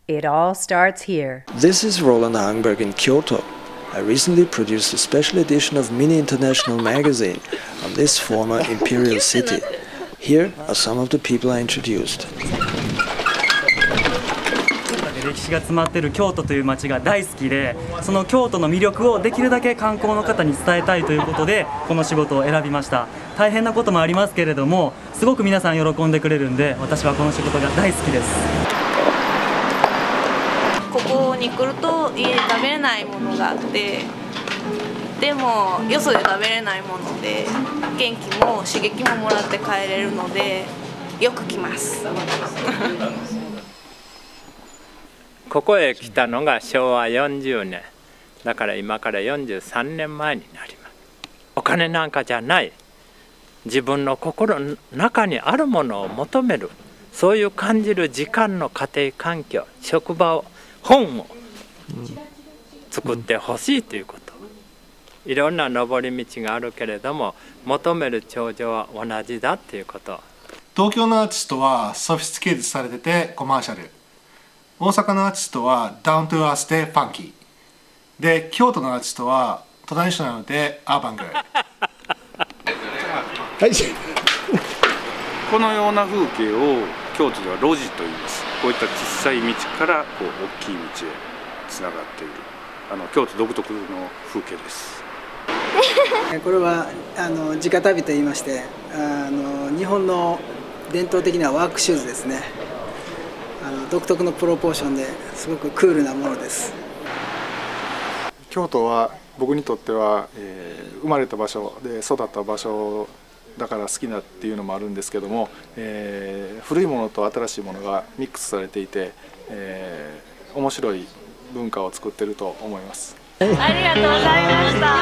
It all starts here. This is Roland Hagenberg in Kyoto. I recently produced a special edition of Mini International magazine on this former imperial city. Here are some of the people I introduced. 歴史が詰まっている京都という街が大好きで、その京都の魅力をできるだけ観光の方に伝えたいということでこの仕事を選びました。大変なこともありますけれども、すごく皆さん喜んでくれるんで、私はこの仕事が大好きです。 ここに来ると家で食べれないものがあって、でもよそで食べれないもので元気も刺激ももらって帰れるのでよく来ます。 ここへ来たのが昭和40年だから今から43年前になります。お金なんかじゃない、自分の心の中にあるものを求める、そういう感じる時間の家庭環境、職場を、本を作ってほしいということ。いろんな登り道があるけれども求める頂上は同じだっていうこと。 東京のアーティストはソフィスティケートされててコマーシャル、大阪のアーティストはダウントゥアースでファンキーで、京都のアーティストはトラディショナルでアーバングはい、 このような風景を京都では路地と言います。こういった小さい道からこう大きい道へつながっている京都独特の風景です。 これは直旅といいまして、日本の伝統的なワークシューズですね。独特のプロポーションですごくクールなものです。 京都は僕にとっては、生まれた場所で育った場所だから好きだっていうのもあるんですけども、古いものと新しいものがミックスされていて、面白い文化を作っていると思います。 ありがとうございました。